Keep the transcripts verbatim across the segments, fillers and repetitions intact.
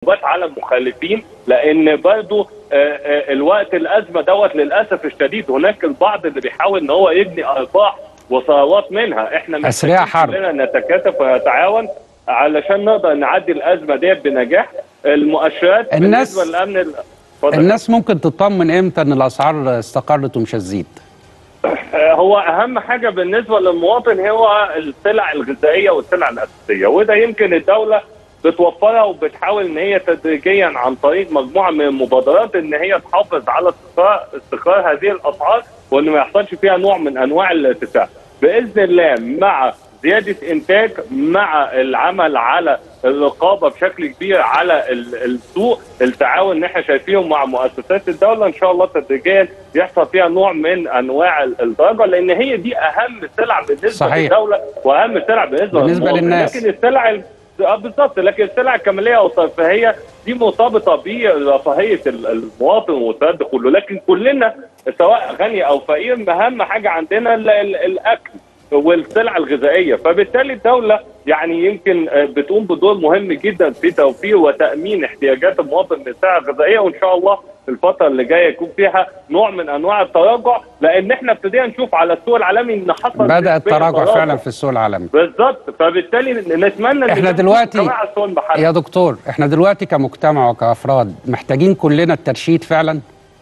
عقوبات على المخالفين، لان برضو الوقت الازمه دوت للاسف الشديد هناك البعض اللي بيحاول ان هو يبني ارباح وثروات منها. احنا محتاجين كلنا نتكاتف ونتعاون علشان نقدر نعدي الازمه ديت بنجاح. المؤشرات الناس بالنسبه للامن الناس ممكن تطمن امتى ان الاسعار استقرت ومش هتزيد؟ هو اهم حاجه بالنسبه للمواطن هو السلع الغذائيه والسلع الاساسيه، وده يمكن الدوله بتوفرها وبتحاول ان هي تدريجيا عن طريق مجموعه من المبادرات ان هي تحافظ على استقرار استقرار هذه الاسعار وان ما يحصلش فيها نوع من انواع الارتفاع. باذن الله مع زياده انتاج، مع العمل على الرقابه بشكل كبير على السوق، التعاون اللي احنا شايفينه مع مؤسسات الدوله ان شاء الله تدريجيا يحصل فيها نوع من انواع الدرجه، لان هي دي اهم سلع بالنسبه صحيح. للدوله واهم سلع بالنسبه, بالنسبة للناس. لكن السلع اه بالظبط، لكن السلع الكماليه والترفيهيه دي مرتبطه برفاهيه المواطن ومستوى دخوله، لكن كلنا سواء غني او فقير اهم حاجه عندنا الاكل والسلع الغذائيه، فبالتالي الدوله يعني يمكن بتقوم بدور مهم جدا في توفير وتامين احتياجات المواطن من السلع الغذائيه، وان شاء الله الفتره اللي جايه يكون فيها نوع من انواع التراجع، لان احنا ابتدينا نشوف على السوق العالمي ان حصل بدا التراجع فعلا في السوق العالمي. بالظبط، فبالتالي نتمنى احنا دلوقتي يا دكتور احنا دلوقتي كمجتمع وكافراد محتاجين كلنا الترشيد فعلا.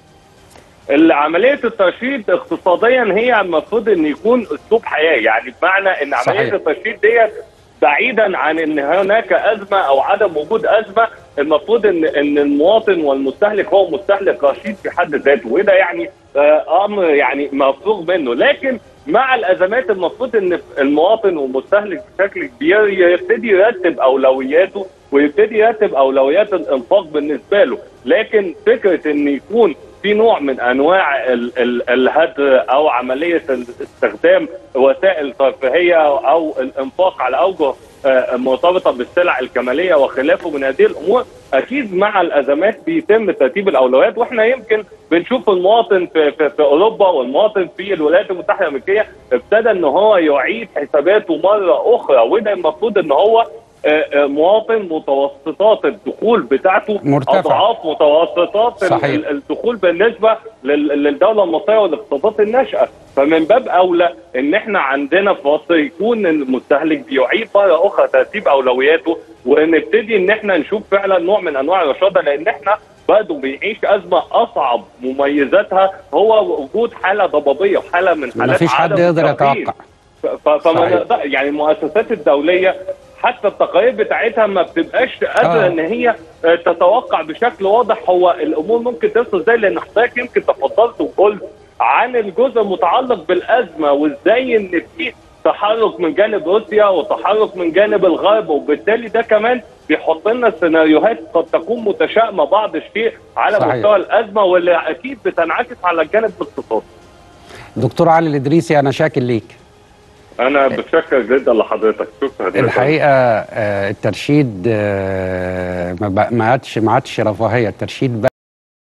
عمليه الترشيد اقتصاديا هي المفروض ان يكون اسلوب حياه، يعني بمعنى ان عمليه صحيح. الترشيد ديت بعيدا عن ان هناك ازمه او عدم وجود ازمه، المفروض ان ان المواطن والمستهلك هو مستهلك رشيد في حد ذاته، وده يعني امر يعني مفروغ منه، لكن مع الازمات المفروض ان المواطن والمستهلك بشكل كبير يبتدي يرتب اولوياته ويبتدي يرتب اولويات الانفاق بالنسبه له، لكن فكره ان يكون في نوع من انواع ال ال الهدر او عمليه استخدام وسائل ترفيهيه او الانفاق على اوجه مرتبطه بالسلع الكماليه وخلافه من هذه الامور، اكيد مع الازمات بيتم ترتيب الاولويات، واحنا يمكن بنشوف المواطن في, في, في اوروبا والمواطن في الولايات المتحده الامريكيه ابتدى ان هو يعيد حساباته مره اخرى، وده المفروض ان هو مواطن متوسطات الدخول بتاعته مرتفع. اضعاف متوسطات صحيح. الدخول بالنسبه للدوله المصريه والاقتصادات الناشئه، فمن باب اولى ان احنا عندنا في مصر يكون المستهلك بيعيد مره اخرى ترتيب اولوياته، ونبتدي ان احنا نشوف فعلا نوع من انواع الرشاده، لان احنا برضه بيعيش ازمه اصعب مميزاتها هو وجود حاله ضبابيه وحاله من حالات مفيش حد يقدر يتوقع. فما يعني المؤسسات الدوليه حتى التقارير بتاعتها ما بتبقاش قادره آه. ان هي تتوقع بشكل واضح هو الامور ممكن توصل ازاي، لان حضرتك يمكن تفضلت وقلت عن الجزء المتعلق بالازمه وازاي ان في تحرك من جانب روسيا وتحرك من جانب الغرب، وبالتالي ده كمان بيحط لنا سيناريوهات قد تكون متشائمه بعض الشيء على صحيح. مستوى الازمه واللي اكيد بتنعكس على الجانب الاقتصادي. دكتور علي الإدريسي انا شاكر ليك. أنا بتشكر جدا لحضرتك، شكرا. الحقيقة الترشيد ما عادش ما عادش رفاهية، الترشيد